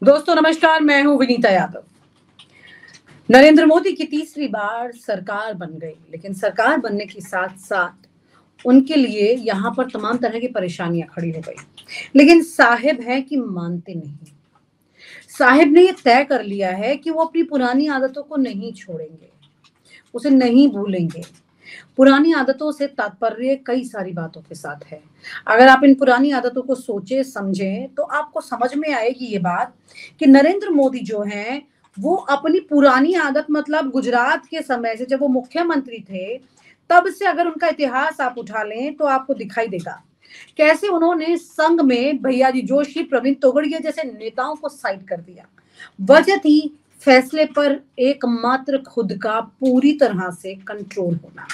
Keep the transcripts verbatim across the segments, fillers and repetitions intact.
दोस्तों नमस्कार, मैं हूं विनीता यादव। नरेंद्र मोदी की तीसरी बार सरकार बन गई, लेकिन सरकार बनने के साथ साथ उनके लिए यहाँ पर तमाम तरह की परेशानियां खड़ी हो गई। लेकिन साहिब है कि मानते नहीं। साहिब ने ये तय कर लिया है कि वो अपनी पुरानी आदतों को नहीं छोड़ेंगे, उसे नहीं भूलेंगे। पुरानी आदतों से तात्पर्य कई सारी बातों के साथ है। अगर आप इन पुरानी आदतों को सोचे समझें तो आपको समझ में आएगी ये बात कि नरेंद्र मोदी जो हैं वो अपनी पुरानी आदत, मतलब गुजरात के समय से जब वो मुख्यमंत्री थे तब से अगर उनका इतिहास आप उठा लें तो आपको दिखाई देगा कैसे उन्होंने संघ में भैया जी जोशी, प्रवीण तोगड़िया जैसे नेताओं को साइड कर दिया। वजह थी फैसले पर एकमात्र खुद का पूरी तरह से कंट्रोल होना।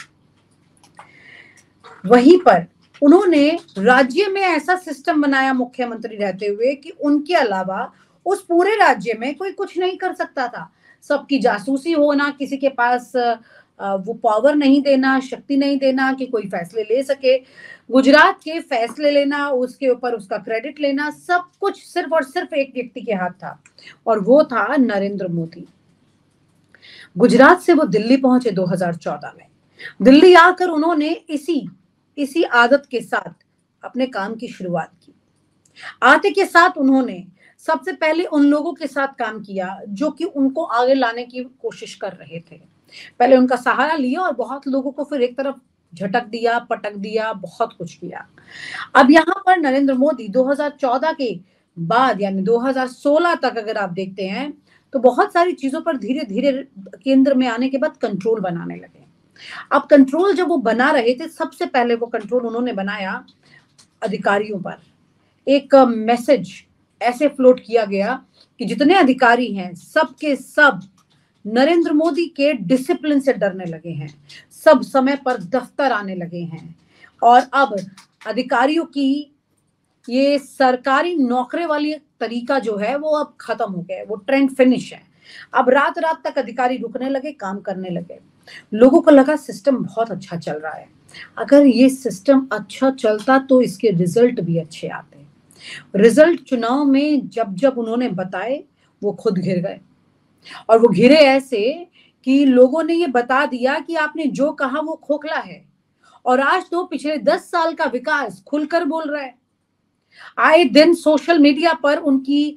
वहीं पर उन्होंने राज्य में ऐसा सिस्टम बनाया मुख्यमंत्री रहते हुए कि उनके अलावा उस पूरे राज्य में कोई कुछ नहीं कर सकता था। सबकी जासूसी होना, किसी के पास वो पावर नहीं देना, शक्ति नहीं देना कि कोई फैसले ले सके। गुजरात के फैसले लेना, उसके ऊपर उसका क्रेडिट लेना, सब कुछ सिर्फ और सिर्फ एक व्यक्ति के हाथ था और वो था नरेंद्र मोदी। गुजरात से वो दिल्ली पहुंचे दो हज़ार चौदह में। दिल्ली आकर उन्होंने इसी इसी आदत के साथ अपने काम की शुरुआत की। आते के साथ उन्होंने सबसे पहले उन लोगों के साथ काम किया जो कि उनको आगे लाने की कोशिश कर रहे थे। पहले उनका सहारा लिया और बहुत लोगों को फिर एक तरफ झटक दिया, पटक दिया, बहुत कुछ किया। अब यहाँ पर नरेंद्र मोदी दो हज़ार चौदह के बाद यानी दो हज़ार सोलह तक अगर आप देखते हैं तो बहुत सारी चीजों पर धीरे धीरे केंद्र में आने के बाद कंट्रोल बनाने लगे। अब कंट्रोल जब वो बना रहे थे, सबसे पहले वो कंट्रोल उन्होंने बनाया अधिकारियों पर। एक मैसेज ऐसे फ्लोट किया गया कि जितने अधिकारी हैं सब के सब नरेंद्र मोदी के डिसिप्लिन से डरने लगे हैं, सब समय पर दफ्तर आने लगे हैं और अब अधिकारियों की ये सरकारी नौकरी वाली तरीका जो है वो अब खत्म हो गया है, वो ट्रेंड फिनिश है। अब रात रात तक अधिकारी रुकने लगे, काम करने लगे। लोगों को लगा सिस्टम बहुत अच्छा चल रहा है। अगर ये सिस्टम अच्छा चलता तो इसके रिजल्ट भी अच्छे आते। रिजल्ट चुनाव में जब जब उन्होंने बताए वो खुद घिर गए और वो घिरे ऐसे कि लोगों ने ये बता दिया कि आपने जो कहा वो खोखला है। और आज तो पिछले दस साल का विकास खुलकर बोल रहा है। आए दिन सोशल मीडिया पर उनकी,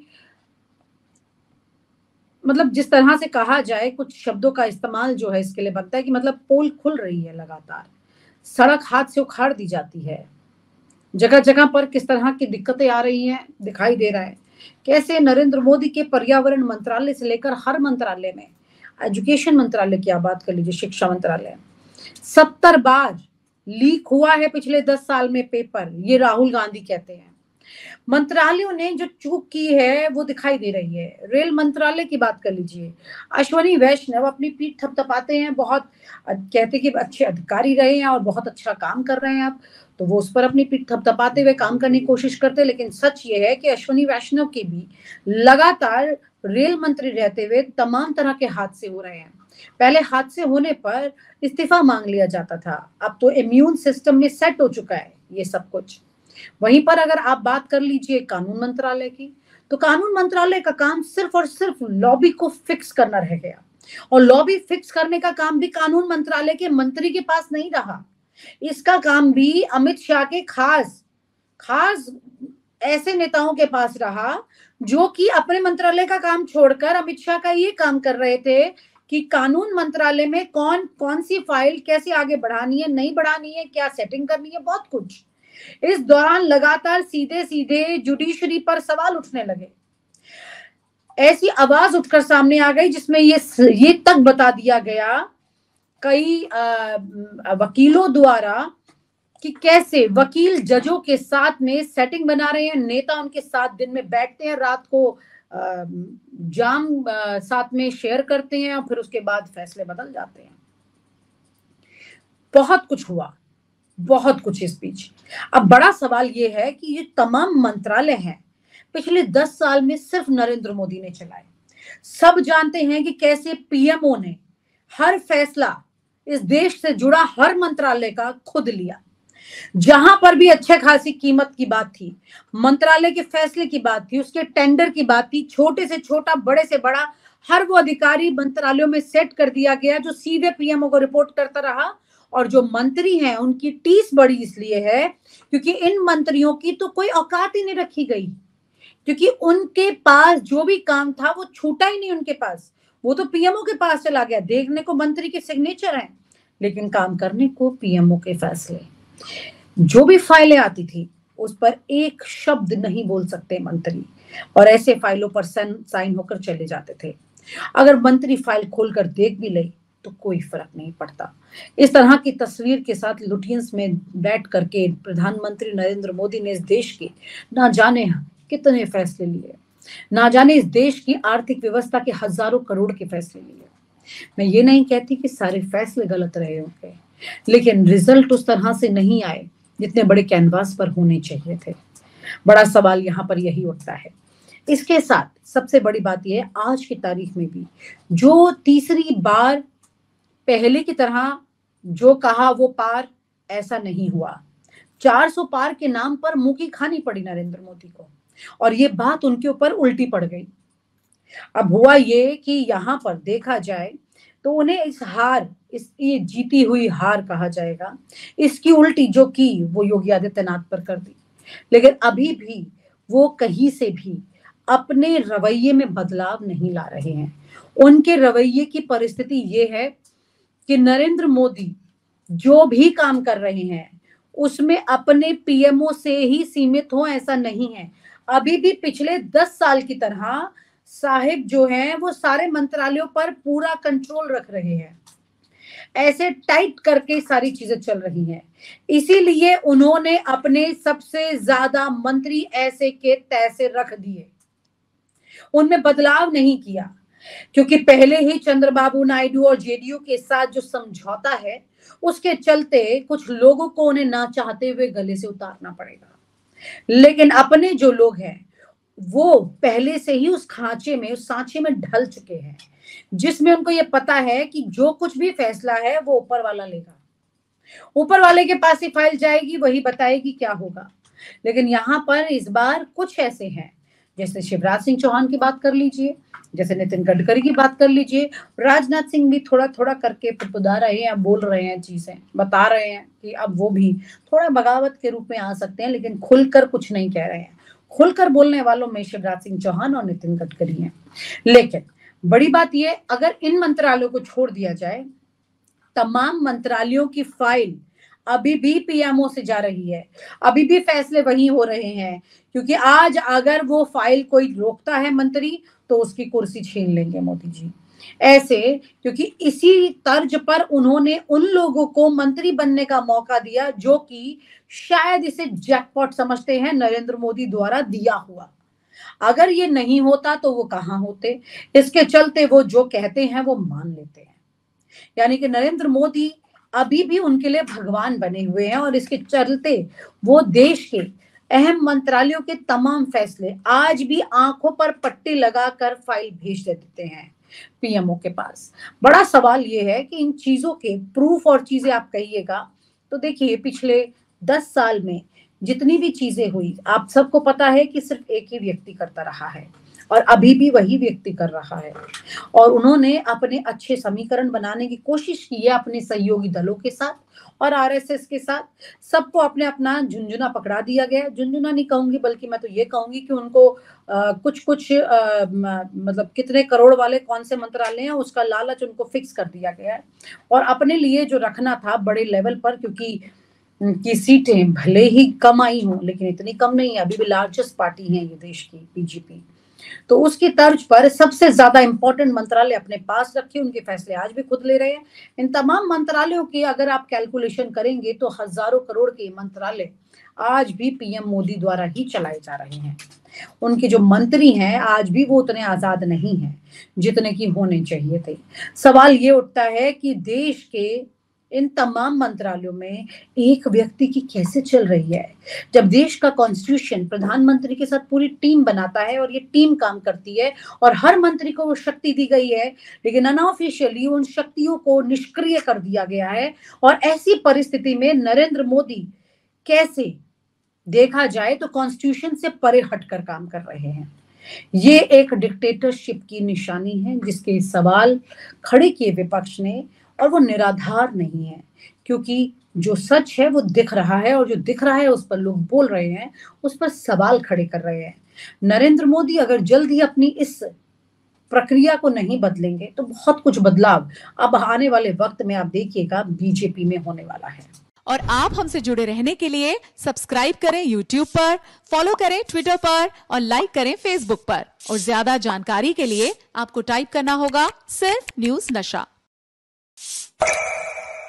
मतलब जिस तरह से कहा जाए, कुछ शब्दों का इस्तेमाल जो है इसके लिए बनता है कि मतलब पोल खुल रही है लगातार, सड़क हाथ से उखाड़ दी जाती है। जगह जगह पर किस तरह की दिक्कतें आ रही हैं दिखाई दे रहा है। कैसे नरेंद्र मोदी के पर्यावरण मंत्रालय से लेकर हर मंत्रालय में, एजुकेशन मंत्रालय की आप बात कर लीजिए, शिक्षा मंत्रालय, सत्तर बार लीक हुआ है पिछले दस साल में पेपर, ये राहुल गांधी कहते हैं। मंत्रालयों ने जो चूक की है वो दिखाई दे रही है। रेल मंत्रालय की बात कर लीजिए, अश्वनी वैष्णव अपनी पीठ थपथपाते हैं, बहुत कहते कि अच्छे अधिकारी रहे हैं और बहुत अच्छा काम कर रहे हैं आप, तो वो उस पर अपनी पीठ थपथपाते हुए काम करने की कोशिश करते हैं। लेकिन सच ये है कि अश्वनी वैष्णव के भी लगातार रेल मंत्री रहते हुए तमाम तरह के हादसे हो रहे हैं। पहले हादसे होने पर इस्तीफा मांग लिया जाता था, अब तो इम्यून सिस्टम में सेट हो चुका है ये सब कुछ। वहीं पर अगर आप बात कर लीजिए कानून मंत्रालय की, तो कानून मंत्रालय का काम सिर्फ और सिर्फ लॉबी को फिक्स करना रह गया और लॉबी फिक्स करने का काम भी कानून मंत्रालय के मंत्री के पास नहीं रहा। इसका काम भी अमित शाह के खास खास ऐसे नेताओं के पास रहा जो कि अपने मंत्रालय का काम छोड़कर अमित शाह का ये काम कर रहे थे कि कानून मंत्रालय में कौन कौन सी फाइल कैसे आगे बढ़ानी है, नहीं बढ़ानी है, क्या सेटिंग करनी है, बहुत कुछ। इस दौरान लगातार सीधे सीधे जुडिशरी पर सवाल उठने लगे। ऐसी आवाज उठकर सामने आ गई जिसमें ये ये तक बता दिया गया कई आ, वकीलों द्वारा कि कैसे वकील जजों के साथ में सेटिंग बना रहे हैं, नेता उनके साथ दिन में बैठते हैं, रात को आ, जाम आ, साथ में शेयर करते हैं और फिर उसके बाद फैसले बदल जाते हैं। बहुत कुछ हुआ, बहुत कुछ इस बीच। अब बड़ा सवाल ये है कि ये तमाम मंत्रालय हैं पिछले दस साल में सिर्फ नरेंद्र मोदी ने चलाए। सब जानते हैं कि कैसे पीएमओ ने हर फैसला इस देश से जुड़ा हर मंत्रालय का खुद लिया। जहां पर भी अच्छे खासी कीमत की बात थी, मंत्रालय के फैसले की बात थी, उसके टेंडर की बात थी, छोटे से छोटा बड़े से बड़ा हर वो अधिकारी मंत्रालयों में सेट कर दिया गया जो सीधे पीएमओ को रिपोर्ट करता रहा। और जो मंत्री हैं उनकी टीस बड़ी इसलिए है क्योंकि इन मंत्रियों की तो कोई औकात ही नहीं रखी गई, क्योंकि उनके पास जो भी काम था वो छूटा ही नहीं उनके पास, वो तो पीएमओ के पास चला गया। देखने को मंत्री के सिग्नेचर हैं लेकिन काम करने को पीएमओ के फैसले। जो भी फाइलें आती थी उस पर एक शब्द नहीं बोल सकते मंत्री, और ऐसे फाइलों पर साइन होकर चले जाते थे। अगर मंत्री फाइल खोलकर देख भी ले तो कोई फर्क नहीं पड़ता। इस तरह की तस्वीर के साथ लुटियंस में बैठ करके प्रधानमंत्री नरेंद्र मोदी ने इस देश के ना जाने कितने फैसले लिए, ना जाने इस देश की आर्थिक व्यवस्था के हजारों करोड़ के फैसले लिए। मैं ये नहीं कहती कि सारे फैसले गलत रहे होंगे, लेकिन रिजल्ट उस तरह से नहीं आए जितने बड़े कैनवास पर होने चाहिए थे। बड़ा सवाल यहाँ पर यही उठता है। इसके साथ सबसे बड़ी बात यह है, आज की तारीख में भी जो तीसरी बार पहले की तरह जो कहा वो पार, ऐसा नहीं हुआ। चार सौ पार के नाम पर मुंह की खानी पड़ी नरेंद्र मोदी को, और ये बात उनके ऊपर उल्टी पड़ गई। अब हुआ ये कि यहाँ पर देखा जाए तो उन्हें इस हार, इस ये जीती हुई हार कहा जाएगा, इसकी उल्टी जो की वो योगी आदित्यनाथ पर कर दी। लेकिन अभी भी वो कहीं से भी अपने रवैये में बदलाव नहीं ला रहे हैं। उनके रवैये की परिस्थिति ये है कि नरेंद्र मोदी जो भी काम कर रहे हैं उसमें अपने पीएमओ से ही सीमित हो, ऐसा नहीं है। अभी भी पिछले दस साल की तरह साहिब जो हैं वो सारे मंत्रालयों पर पूरा कंट्रोल रख रहे हैं, ऐसे टाइट करके सारी चीजें चल रही हैं। इसीलिए उन्होंने अपने सबसे ज्यादा मंत्री ऐसे के तैसे रख दिए, उनमें बदलाव नहीं किया, क्योंकि पहले ही चंद्रबाबू नायडू और जेडीयू के साथ जो समझौता है उसके चलते कुछ लोगों को उन्हें ना चाहते हुए गले से उतारना पड़ेगा। लेकिन अपने जो लोग हैं वो पहले से ही उस खांचे में, उस सांचे में ढल चुके हैं, जिसमें उनको ये पता है कि जो कुछ भी फैसला है वो ऊपर वाला लेगा, ऊपर वाले के पास ही फाइल जाएगी, वही बताएगी क्या होगा। लेकिन यहाँ पर इस बार कुछ ऐसे हैं, जैसे शिवराज सिंह चौहान की बात कर लीजिए, जैसे नितिन गडकरी की बात कर लीजिए, राजनाथ सिंह भी थोड़ा थोड़ा करके फुदफुदा रहे हैं, बोल रहे हैं, चीजें बता रहे हैं कि अब वो भी थोड़ा बगावत के रूप में आ सकते हैं, लेकिन खुलकर कुछ नहीं कह रहे हैं। खुलकर बोलने वालों में शिवराज सिंह चौहान और नितिन गडकरी हैं। लेकिन बड़ी बात यह, अगर इन मंत्रालयों को छोड़ दिया जाए, तमाम मंत्रालयों की फाइल अभी भी पीएमओ से जा रही है, अभी भी फैसले वही हो रहे हैं, क्योंकि आज अगर वो फाइल कोई रोकता है मंत्री तो उसकी कुर्सी छीन लेंगे मोदी जी। ऐसे क्योंकि इसी तर्ज पर उन्होंने उन लोगों को मंत्री बनने का मौका दिया जो कि शायद इसे जैकपॉट समझते हैं, नरेंद्र मोदी द्वारा दिया हुआ। अगर ये नहीं होता तो वो कहां होते, इसके चलते वो जो कहते हैं वो मान लेते हैं। यानी कि नरेंद्र मोदी अभी भी उनके लिए भगवान बने हुए हैं, और इसके चलते वो देश के अहम मंत्रालयों के तमाम फैसले आज भी आंखों पर पट्टी लगाकर फाइल भेज देते हैं पीएमओ के पास। बड़ा सवाल ये है कि इन चीजों के प्रूफ और चीजें आप कहिएगा तो देखिए, पिछले दस साल में जितनी भी चीजें हुई, आप सबको पता है कि सिर्फ एक ही व्यक्ति करता रहा है, और अभी भी वही व्यक्ति कर रहा है। और उन्होंने अपने अच्छे समीकरण बनाने की कोशिश की है अपने सहयोगी दलों के साथ और आरएसएस के साथ। सबको अपने अपना झुंझुना पकड़ा दिया गया। झुंझुना नहीं कहूंगी, बल्कि मैं तो ये कहूंगी कि उनको आ, कुछ कुछ आ, मतलब कितने करोड़ वाले कौन से मंत्रालय हैं उसका लालच उनको फिक्स कर दिया गया है, और अपने लिए जो रखना था बड़े लेवल पर, क्योंकि की सीटें भले ही कम आई हों लेकिन इतनी कम नहीं है, अभी भी लार्जेस्ट पार्टी है ये देश की बीजेपी, तो उसकी तर्ज पर सबसे ज्यादा इंपॉर्टेंट मंत्रालय अपने पास रखे, उनके फैसले आज भी खुद ले रहे हैं। इन तमाम मंत्रालयों की अगर आप कैलकुलेशन करेंगे तो हजारों करोड़ के मंत्रालय आज भी पीएम मोदी द्वारा ही चलाए जा रहे हैं। उनके जो मंत्री हैं आज भी वो उतने आजाद नहीं हैं जितने की होने चाहिए थे। सवाल ये उठता है कि देश के इन तमाम मंत्रालयों में एक व्यक्ति की कैसे चल रही है, जब देश का कॉन्स्टिट्यूशन प्रधानमंत्री के साथ पूरी टीम बनाता है और ये टीम काम करती है और हर मंत्री को वो शक्ति दी गई है, लेकिन अनऑफिशियली उन शक्तियों को निष्क्रिय कर दिया गया है। और ऐसी परिस्थिति में नरेंद्र मोदी कैसे देखा जाए तो कॉन्स्टिट्यूशन से परे हटकर काम कर रहे हैं। ये एक डिक्टेटरशिप की निशानी है जिसके सवाल खड़े किए विपक्ष ने, और वो निराधार नहीं है, क्योंकि जो सच है वो दिख रहा है और जो दिख रहा है उस पर लोग बोल रहे हैं, उस पर सवाल खड़े कर रहे हैं। नरेंद्र मोदी अगर जल्द ही अपनी इस प्रक्रिया को नहीं बदलेंगे तो बहुत कुछ बदलाव अब आने वाले वक्त में आप देखिएगा बीजेपी में होने वाला है। और आप हमसे जुड़े रहने के लिए सब्सक्राइब करें यूट्यूब पर, फॉलो करें ट्विटर पर और लाइक करें फेसबुक पर। और ज्यादा जानकारी के लिए आपको टाइप करना होगा सिर्फ न्यूज नशा।